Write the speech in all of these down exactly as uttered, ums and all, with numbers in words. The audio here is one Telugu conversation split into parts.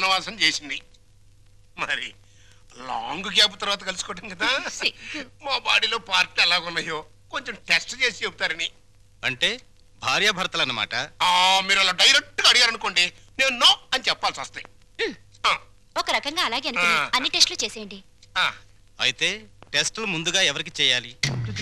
వనవాసం చేసింది. మరి లాంగ్ గ్యాప్ తర్వాత కలుసుకోవటం కదా, మా బాడీలో పార్ట్ ఎలాగున్నాయో కొంచెం టెస్ట్ చేసి చెబుతారని. అంటే భార్యాభర్తలు అన్నమాట. మీరు అలా డైరెక్ట్ గా అడిగారనుకోండి, నేను నో అని చెప్పాల్సి వస్తాయి. ఒక రకంగా అలాగే అనుకుని అన్ని టెస్టులు చేసేయండి. అయితే టెస్టులు ముందుగా ఎవరికి చేయాలి?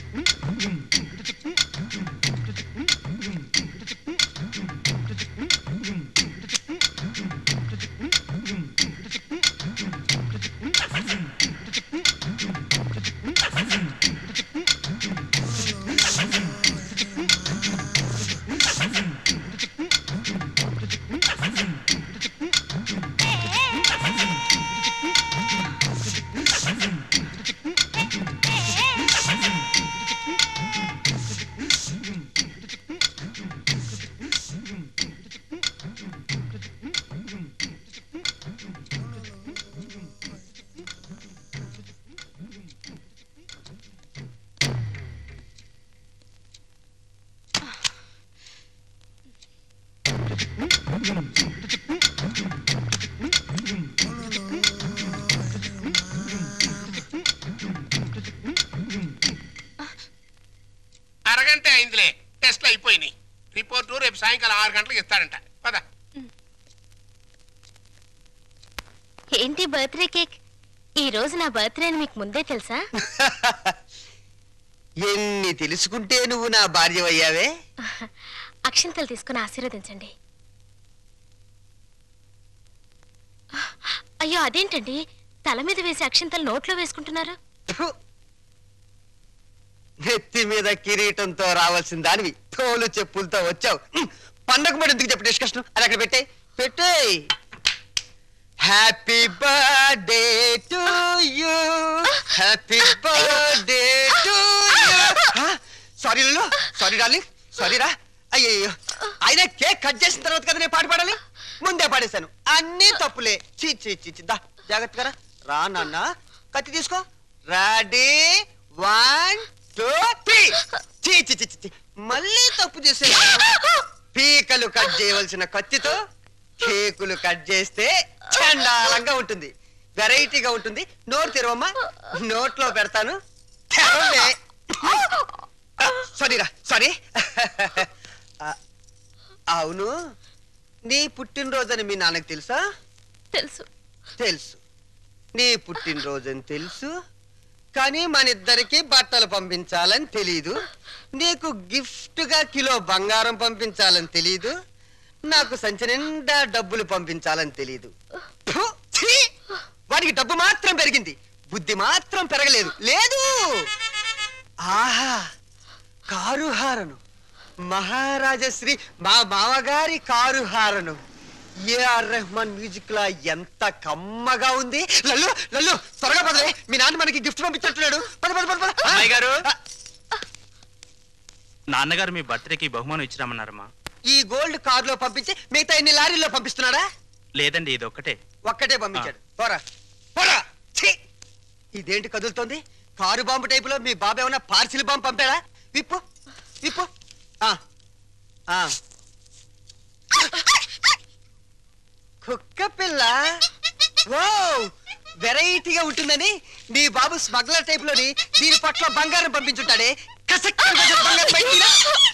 అరగంట అయిందిలే, టెస్ట్లు అయిపోయినాయి. రిపోర్టు రేపు సాయంకాలం ఆరు గంటలకు ఇస్తాడంట. పద. ఏంటి బర్త్డే కేక్? ఈ రోజు నా బర్త్డే అని మీకు ముందే తెలుసా? ఎన్ని తెలుసుకుంటే నువ్వు నా భార్య అయ్యావే. అక్షంతలు తీసుకుని ఆశీర్వదించండి. అయ్యో అదేంటండి, తల మీద వేసి అక్షంతలు నోట్లో వేసుకుంటున్నారు? నెత్తి మీద కిరీటంతో రావాల్సిన దానివి తోలు చెప్పులతో వచ్చావు. పండగ మరి ఎందుకు చెప్పు డిస్కషన్, అది అక్కడ పెట్టే పెట్టే. Happy birthday to you, happy birthday to you. Sorry లలో, సారీ డార్లింగ్, సారీ రా. అయ్యో అయినా కేక్ కట్ చేసిన తర్వాత కదా నేను పాట పాడాలి, ముందే పాడేశాను. అన్నీ తప్పులే. చీ చీ చీ దా జాగ్రత్తగా రా నాన్న. కత్తి తీసుకో. Ready, one two three. చీ చీ చీ చీ మళ్ళీ తప్పు చేసే. పీకలు కట్ చేయవలసిన కత్తితో కేకులు కట్ చేస్తే చండాలంగా ఉంటుంది, వెరైటీగా ఉంటుంది. నోరు తెరవమ్మా, నోట్లో పెడతాను. సారీరా సారీ. అవును, నీ పుట్టినరోజని మీ నాన్నకు తెలుసా? తెలుసు. తెలుసు నీ పుట్టినరోజని తెలుసు, కానీ మన ఇద్దరికి బట్టలు పంపించాలని తెలీదు. నీకు గిఫ్ట్ గా కిలో బంగారం పంపించాలని తెలీదు. నాకు సంచి నిండా డబ్బులు పంపించాలని తెలీదు. వాడికి డబ్బు మాత్రం పెరిగింది, బుద్ధి మాత్రం పెరగలేదు. లేదు. ఆహా, కారు హారను, మహారాజశ్రీ మా మామగారి car horn. A R Rahman music లా ఎంత కమ్మగా ఉంది. లల్లు లల్లు త్వరగా పదలే, మీ నాన్న మనకి గిఫ్ట్ పంపించట్లేడు. పద పద పద. అమ్మాయి గారు, నాన్నగారు మీ బర్త్డేకి బహుమానం ఇచ్చిరామన్నారమ్మా. ఈ గోల్డ్ కార్ లో పంపించి మిగతా ఎన్ని లారీల్లో పంపిస్తున్నాడా? లేదండి, ఇది ఒక్కటే. ఒక్కటే పంపించాడు. పోరా పోరా. ఇదేంటి కదులుతోంది? కారు బాంబు టైపులో మీ బాబు ఏమన్నా పార్సిల్ బాంబు పంపాడా? విప్పు విప్పు. కుక్క పిల్ల. ఓ వెరైటీగా ఉంటుందని నీ బాబు స్మగ్లర్ టైప్ లోని దీని పట్ల బంగారం పంపించుంటాడే. కసక్ బంగారం బయటిరా.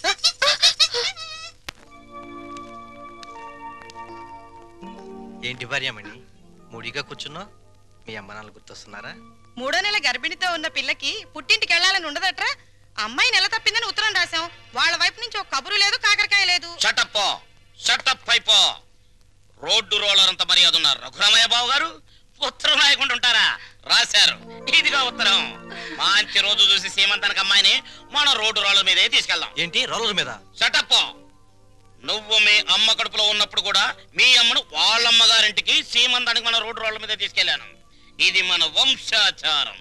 ఏంటి భార్యమణి మూడిగా కూర్చున్నా? మీ అమ్మ నాన్న గుర్తొస్తున్నారా? మూడో నెల గర్భిణితో ఉన్న పిల్లకి పుట్టింటికి వెళ్ళాలని ఉండదట్రా. అమ్మాయి నెల తప్పిందని ఉత్తరం రాశాం. వాళ్ళ వైపు నుంచి ఒక కబురు లేదు, కాకరకాయ లేదు. షటప్ షటప్ అయిపో. రోడ్డు రోలర్ అంత మర్యాద ఉన్నారు రఘురామయ్య బాబు గారు. ఉత్తరం రాయకుండా ఉంటారా? రాశారు. ఇదిగా ఉత్తరం. మంచి రోజు చూసి సీమంతానికి అమ్మాయిని మనం రోడ్డు రోలర్ మీదే తీసుకెళ్దాం. ఏంటి రోలర్ మీద? షటప్. నువ్వు మీ అమ్మ కడుపులో ఉన్నప్పుడు కూడా మీ అమ్మను వాళ్ళమ్మగారింటికి సీమంతానికి మన రోడ్డు రోలర్ మీదే తీసుకెళ్లాను. ఇది మన వంశాచారం.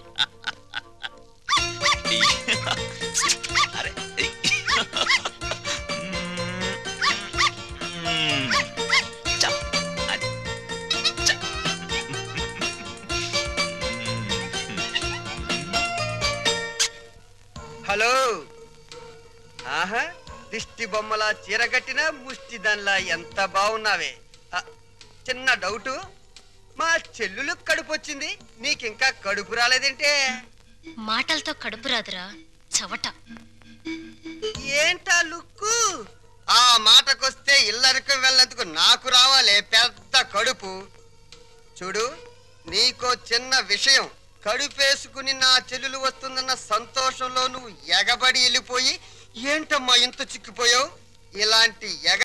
హలో. ఆహా, దిష్టి బొమ్మలా చీరగట్టిన ముష్టి దానిలా ఎంత బాగున్నావే. చిన్న డౌటు మా చెల్లులు కడుపు వచ్చింది నీకింకా కడుపు రాలేదేంటే? మాటలతో కడుపు రాదురా చవట. ఏంటా లుక్కు? ఆ మాటకొస్తే ఇల్లరికి వెళ్ళేందుకు నాకు రావాలే పెద్ద కడుపు. చూడు నీకో చిన్న విషయం, కడుపేసుకుని నా చెల్లెలు వస్తుందన్న సంతోషంలో నువ్వు ఎగబడి వెళ్ళిపోయి ఏంటమ్మా ఇంత చిక్కిపోయావు? ఇలాంటి ఎగ